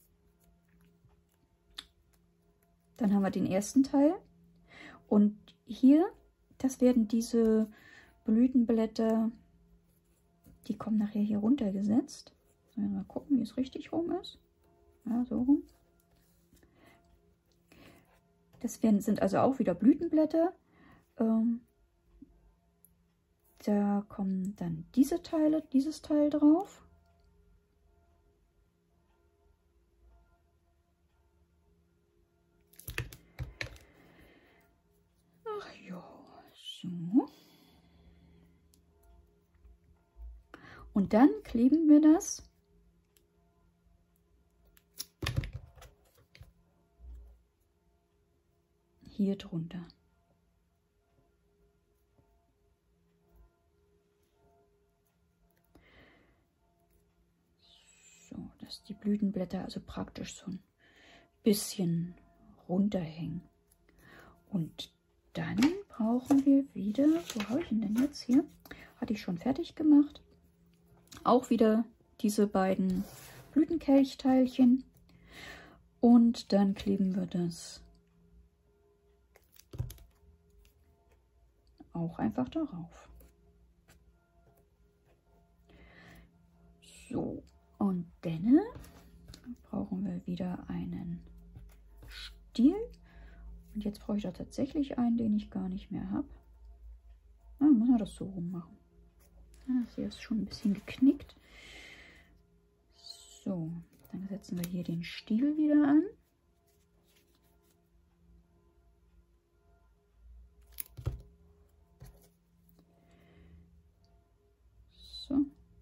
dann haben wir den ersten Teil und hier, das werden diese Blütenblätter, die kommen nachher hier runtergesetzt. Mal gucken, wie es richtig rum ist. Ja, so rum. Das sind also auch wieder Blütenblätter. Da kommen dann diese Teile, dieses Teil drauf. Ach ja, so. Und dann kleben wir das hier drunter. So, dass die Blütenblätter also praktisch so ein bisschen runterhängen. Und dann brauchen wir wieder, wo habe ich ihn denn jetzt hier? Hatte ich schon fertig gemacht. Auch wieder diese beiden Blütenkelchteilchen. Und dann kleben wir das auch einfach darauf. So, und dann brauchen wir wieder einen Stiel. Und jetzt brauche ich da tatsächlich einen, den ich gar nicht mehr habe. Dann müssen wir das so rum machen. Das hier ist schon ein bisschen geknickt. So, dann setzen wir hier den Stiel wieder an. So.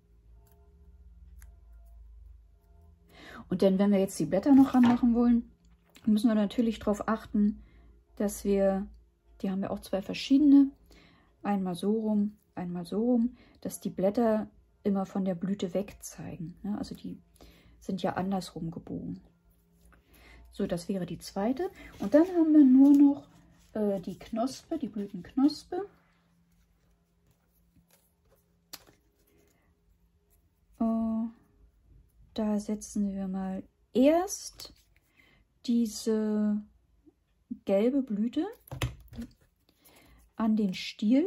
Und dann, wenn wir jetzt die Blätter noch ranmachen wollen, müssen wir natürlich darauf achten, dass wir, die haben wir auch zwei verschiedene, einmal so rum, dass die Blätter immer von der Blüte weg zeigen. Ne? Also die sind ja andersrum gebogen. So, das wäre die zweite. Und dann haben wir nur noch die Knospe, die Blütenknospe. Da setzen wir mal erst diese gelbe Blüte an den Stiel.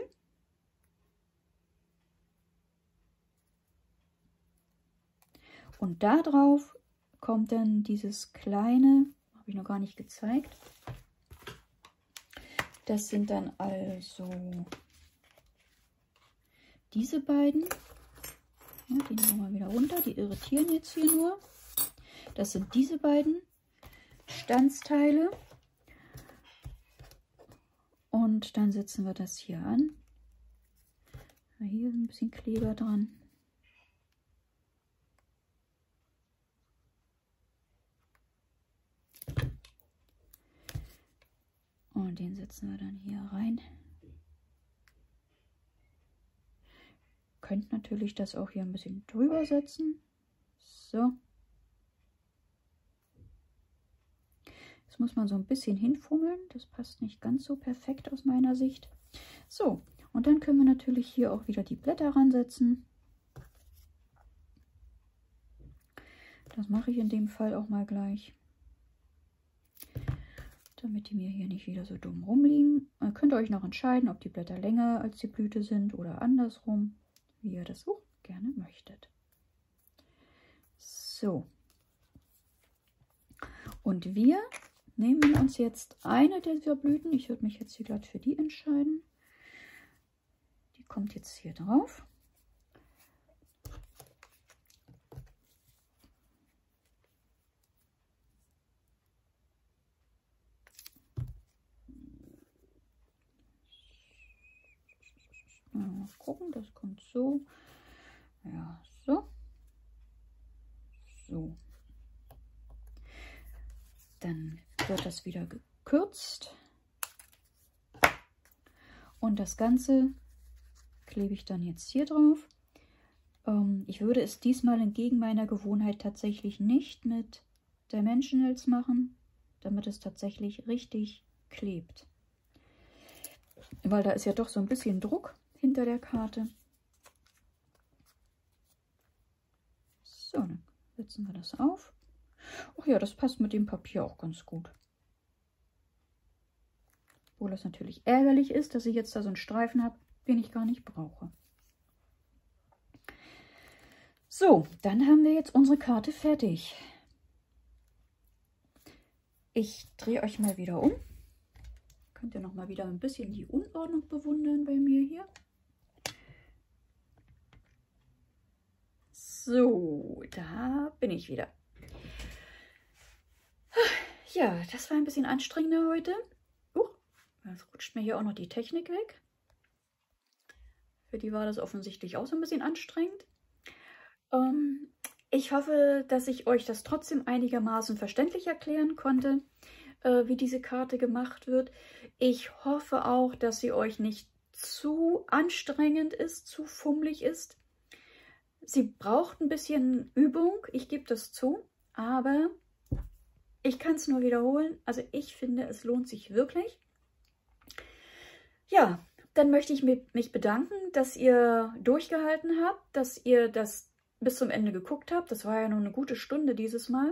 Und da drauf kommt dann dieses kleine, habe ich noch gar nicht gezeigt. Das sind dann also diese beiden. Ja, die nehmen wir mal wieder runter, die irritieren jetzt hier nur. Das sind diese beiden Standsteile. Und dann setzen wir das hier an. Hier ist ein bisschen Kleber dran. Und den setzen wir dann hier rein. Könnt natürlich das auch hier ein bisschen drüber setzen. So. Jetzt muss man so ein bisschen hinfummeln. Das passt nicht ganz so perfekt aus meiner Sicht. So, und dann können wir natürlich hier auch wieder die Blätter ransetzen. Das mache ich in dem Fall auch mal gleich. Damit die mir hier nicht wieder so dumm rumliegen. Dann könnt ihr euch noch entscheiden, ob die Blätter länger als die Blüte sind oder andersrum, wie ihr das so gerne möchtet. So. Und wir nehmen wir uns jetzt eine dieser Blüten. Ich würde mich jetzt hier glatt für die entscheiden. Die kommt jetzt hier drauf. Mal gucken, das kommt so. Ja, so. So. Dann wird das wieder gekürzt. Und das Ganze klebe ich dann jetzt hier drauf. Ich würde es diesmal entgegen meiner Gewohnheit tatsächlich nicht mit Dimensionals machen, damit es tatsächlich richtig klebt. Weil da ist ja doch so ein bisschen Druck hinter der Karte. So, dann setzen wir das auf. Ach ja, das passt mit dem Papier auch ganz gut. Obwohl das natürlich ärgerlich ist, dass ich jetzt da so einen Streifen habe, den ich gar nicht brauche. So, dann haben wir jetzt unsere Karte fertig. Ich drehe euch mal wieder um. Könnt ihr noch mal wieder ein bisschen die Unordnung bewundern bei mir hier. So, da bin ich wieder. Ja, das war ein bisschen anstrengender heute. Jetzt rutscht mir hier auch noch die Technik weg. Für die war das offensichtlich auch so ein bisschen anstrengend. Ich hoffe, dass ich euch das trotzdem einigermaßen verständlich erklären konnte, wie diese Karte gemacht wird. Ich hoffe auch, dass sie euch nicht zu anstrengend ist, zu fummelig ist. Sie braucht ein bisschen Übung, ich gebe das zu, aber ich kann es nur wiederholen. Also ich finde, es lohnt sich wirklich. Ja, dann möchte ich mich bedanken, dass ihr durchgehalten habt, dass ihr das bis zum Ende geguckt habt. Das war ja nur eine gute Stunde dieses Mal.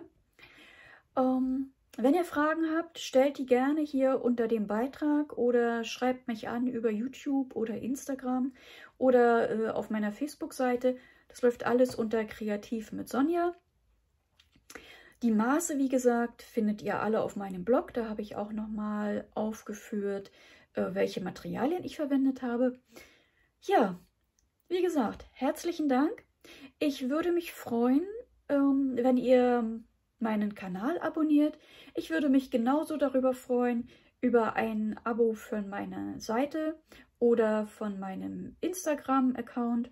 Wenn ihr Fragen habt, stellt die gerne hier unter dem Beitrag oder schreibt mich an über YouTube oder Instagram oder auf meiner Facebook-Seite. Das läuft alles unter Kreativ mit Sonja. Die Maße, wie gesagt, findet ihr alle auf meinem Blog. Da habe ich auch nochmal aufgeführt, welche Materialien ich verwendet habe. Ja, wie gesagt, herzlichen Dank. Ich würde mich freuen, wenn ihr meinen Kanal abonniert. Ich würde mich genauso darüber freuen, über ein Abo von meiner Seite oder von meinem Instagram-Account.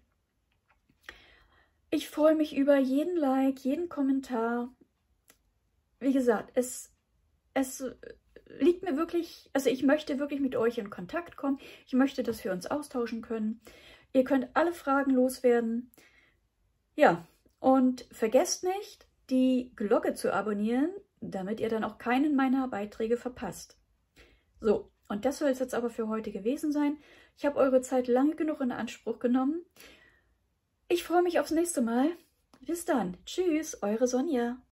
Ich freue mich über jeden Like, jeden Kommentar. Wie gesagt, es liegt mir wirklich, also ich möchte wirklich mit euch in Kontakt kommen. Ich möchte, dass wir uns austauschen können. Ihr könnt alle Fragen loswerden. Ja, und vergesst nicht, die Glocke zu abonnieren, damit ihr dann auch keinen meiner Beiträge verpasst. So, und das soll es jetzt aber für heute gewesen sein. Ich habe eure Zeit lange genug in Anspruch genommen. Ich freue mich aufs nächste Mal. Bis dann. Tschüss, eure Sonja.